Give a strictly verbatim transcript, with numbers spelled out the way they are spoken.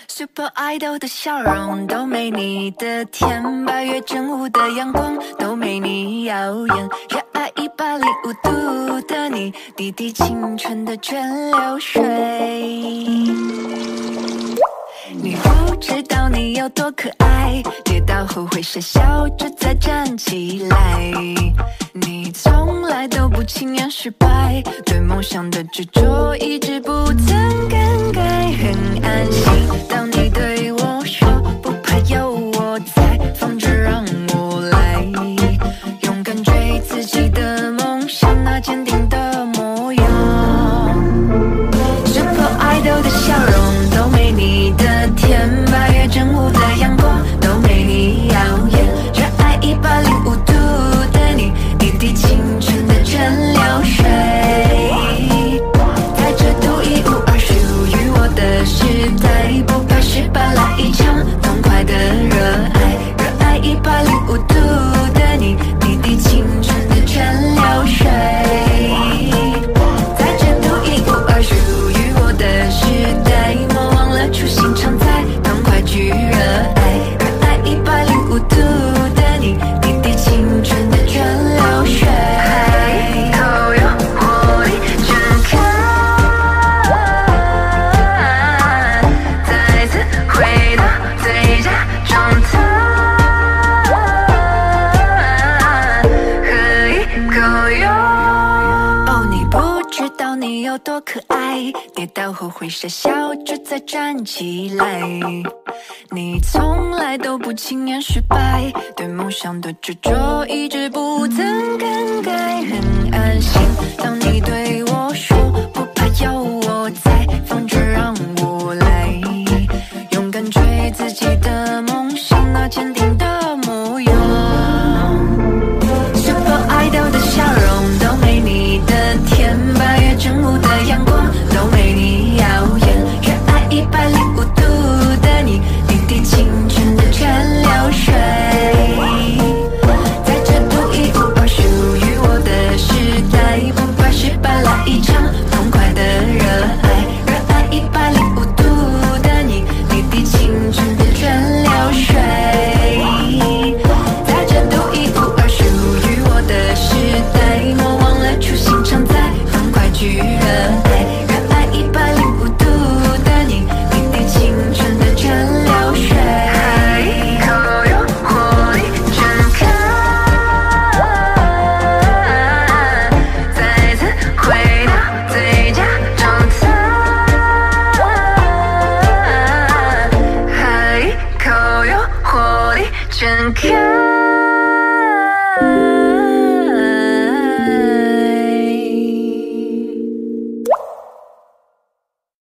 Super Idol 的笑容都没你的甜，八月正午的阳光都没你耀眼，热爱一百零五度的你，滴滴青春的泉流水。你不知道你有多可爱，跌倒后会傻笑着再站起来。你从来都不轻言失败，对梦想的执着一直不曾更改，很安心。当你对我说不怕有我在，放着让我来，勇敢追自己的梦想，那坚定的模样。Super Idol 的笑容都没你的甜，八月正午的阳光都没你耀眼，热爱一百零五度的你，滴滴青春的泉流水。在这独一无二属于我的时代，不怕失败，来一场痛快的热爱，热爱一百零五度的你，滴滴青春的泉流水。在这独一无二属于我的时代，莫忘了初心常在，痛快去热爱，热爱一百零五度的你，滴滴青春的泉流水。口有活力全开，再次回到最佳状态，喝一口哟。哦，你不知道你有多可爱，跌倒后会傻笑着再站起来。你从来都不轻言失败，对梦想的执着一直不曾更改，很安心。当你对我说不怕有我在，放着让我来，勇敢追自己的梦想，那坚定的模样。Super Idol 的笑容都没你的甜，八月正午的阳光都没你耀眼，热爱一百零五度的你，滴滴青春的泉流水。在这独一无二属于我的时代，不怕失败，来一场痛快的热爱，热爱一百零五度的你，滴滴青春的泉流水。在这独一无二属于我的时代，莫忘了初心常在，痛快去热爱，热爱一百零五度的你，滴滴青春的泉流水。口有活力全开，再次回到最佳状态，喝一口有活力全开。